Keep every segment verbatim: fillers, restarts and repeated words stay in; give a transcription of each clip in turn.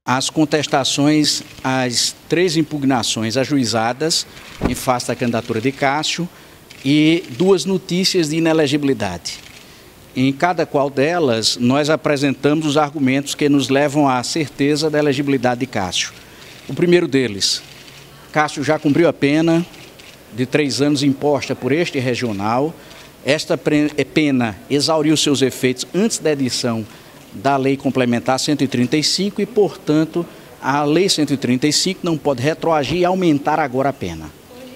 as contestações às três impugnações ajuizadas em face da candidatura de Cássio e duas notícias de inelegibilidade. Em cada qual delas, nós apresentamos os argumentos que nos levam à certeza da elegibilidade de Cássio. O primeiro deles, Cássio já cumpriu a pena de três anos imposta por este regional. Esta pena exauriu seus efeitos antes da edição da Lei Complementar cento e trinta e cinco e, portanto, a Lei cento e trinta e cinco não pode retroagir e aumentar agora a pena.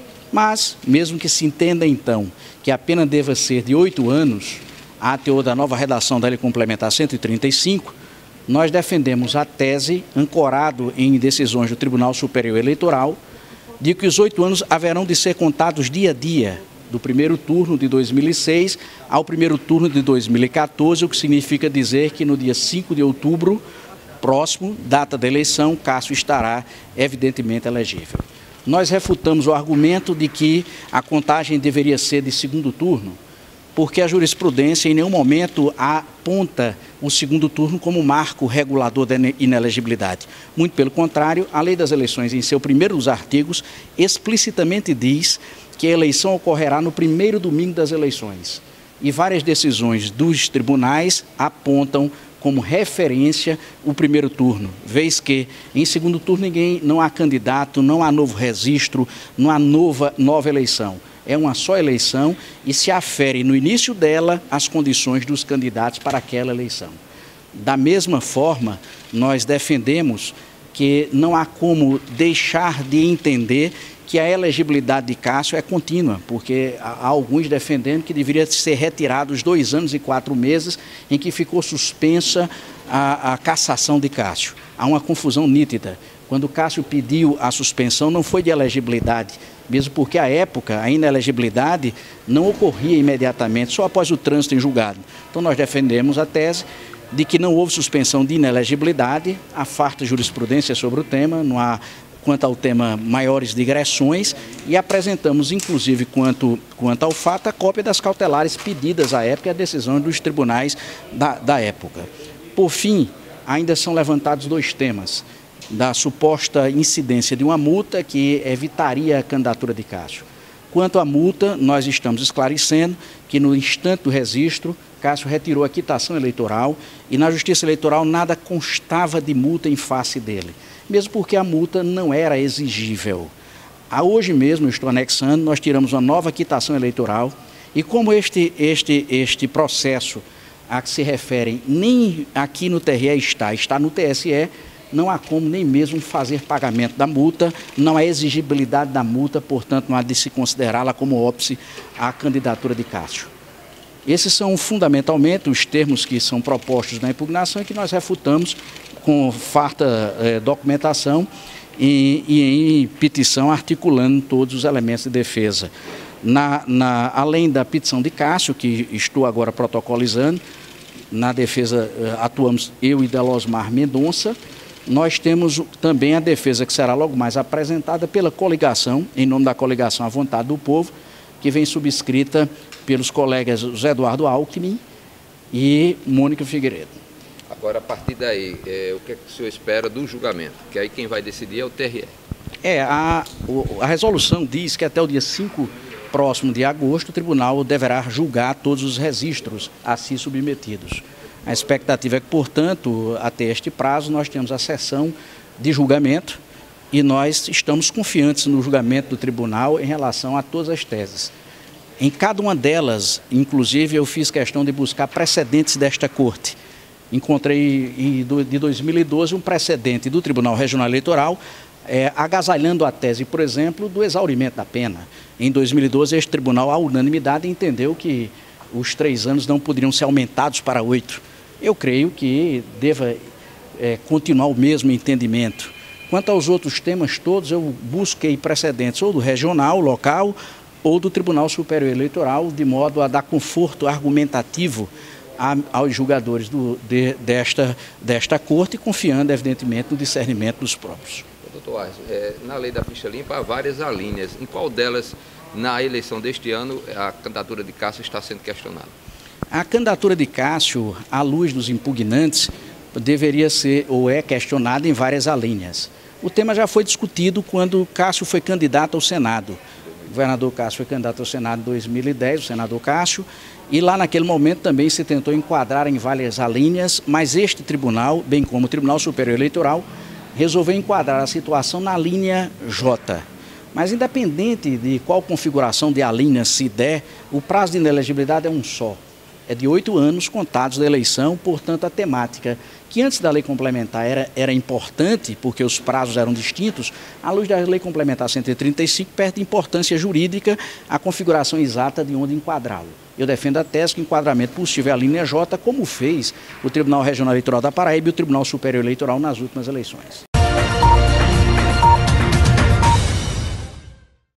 Mas, mesmo que se entenda, então, que a pena deva ser de oito anos, a teor da nova redação da Lei Complementar cento e trinta e cinco, nós defendemos a tese, ancorado em decisões do Tribunal Superior Eleitoral, de que os oito anos haverão de ser contados dia a dia, do primeiro turno de dois mil e seis ao primeiro turno de dois mil e quatorze, o que significa dizer que no dia cinco de outubro, próximo, data da eleição, Cássio estará evidentemente elegível. Nós refutamos o argumento de que a contagem deveria ser de segundo turno, porque a jurisprudência em nenhum momento aponta o segundo turno como marco regulador da inelegibilidade. Muito pelo contrário, a Lei das Eleições, em seu primeiro dos artigos, explicitamente diz que a eleição ocorrerá no primeiro domingo das eleições. E várias decisões dos tribunais apontam como referência o primeiro turno, vez que em segundo turno ninguém, não há candidato, não há novo registro, não há nova, nova eleição. É uma só eleição e se afere no início dela as condições dos candidatos para aquela eleição. Da mesma forma, nós defendemos que não há como deixar de entender que a elegibilidade de Cássio é contínua, porque há alguns defendendo que deveria ser retirado os dois anos e quatro meses em que ficou suspensa a, a cassação de Cássio. Há uma confusão nítida. Quando Cássio pediu a suspensão, não foi de elegibilidade, mesmo porque, à época, a inelegibilidade não ocorria imediatamente, só após o trânsito em julgado. Então, nós defendemos a tese de que não houve suspensão de inelegibilidade, há farta jurisprudência sobre o tema, não há, quanto ao tema, maiores digressões, e apresentamos, inclusive, quanto, quanto ao fato, a cópia das cautelares pedidas à época e a decisão dos tribunais da, da época. Por fim, ainda são levantados dois temas: da suposta incidência de uma multa que evitaria a candidatura de Cássio. Quanto à multa, nós estamos esclarecendo que no instante do registro, Cássio retirou a quitação eleitoral e na Justiça Eleitoral nada constava de multa em face dele, mesmo porque a multa não era exigível. A hoje mesmo, eu estou anexando, nós tiramos uma nova quitação eleitoral e como este, este, este processo a que se referem nem aqui no T R E está, está no T S E, não há como nem mesmo fazer pagamento da multa, não há exigibilidade da multa, portanto não há de se considerá-la como óbice à candidatura de Cássio. Esses são fundamentalmente os termos que são propostos na impugnação e que nós refutamos com farta eh, documentação e, e em petição articulando todos os elementos de defesa. Na, na, além da petição de Cássio, que estou agora protocolizando, na defesa eh, atuamos eu e Delosmar Mendonça. Nós temos também a defesa que será logo mais apresentada pela coligação, em nome da coligação À Vontade do Povo, que vem subscrita pelos colegas José Eduardo Alckmin e Mônica Figueiredo. Agora, a partir daí, é, o que, é que o senhor espera do julgamento? Que aí quem vai decidir é o T R E. É, a, a resolução diz que até o dia cinco próximo de agosto o tribunal deverá julgar todos os registros a si submetidos. A expectativa é que, portanto, até este prazo, nós temos a sessão de julgamento e nós estamos confiantes no julgamento do tribunal em relação a todas as teses. Em cada uma delas, inclusive, eu fiz questão de buscar precedentes desta Corte. Encontrei, de dois mil e doze, um precedente do Tribunal Regional Eleitoral, é, agasalhando a tese, por exemplo, do exaurimento da pena. Em dois mil e doze, este tribunal, à unanimidade, entendeu que os três anos não poderiam ser aumentados para oito. Eu creio que deva é, continuar o mesmo entendimento. Quanto aos outros temas todos, eu busquei precedentes ou do regional, local, ou do Tribunal Superior Eleitoral, de modo a dar conforto argumentativo a, aos julgadores do, de, desta, desta Corte, confiando, evidentemente, no discernimento dos próprios. Doutor Arce, é, na lei da ficha limpa há várias alíneas. Em qual delas, na eleição deste ano, a candidatura de Cássio está sendo questionada? A candidatura de Cássio, à luz dos impugnantes, deveria ser ou é questionado em várias alíneas. O tema já foi discutido quando Cássio foi candidato ao Senado. O governador Cássio foi candidato ao Senado em dois mil e dez, o senador Cássio, e lá naquele momento também se tentou enquadrar em várias alíneas, mas este tribunal, bem como o Tribunal Superior Eleitoral, resolveu enquadrar a situação na linha J. Mas independente de qual configuração de alínea se der, o prazo de inelegibilidade é um só. É de oito anos contados da eleição, portanto a temática que antes da lei complementar era, era importante, porque os prazos eram distintos, à luz da lei complementar cento e trinta e cinco perde importância jurídica a configuração exata de onde enquadrá-lo. Eu defendo a tese que o enquadramento possível é a linha J, como fez o Tribunal Regional Eleitoral da Paraíba e o Tribunal Superior Eleitoral nas últimas eleições.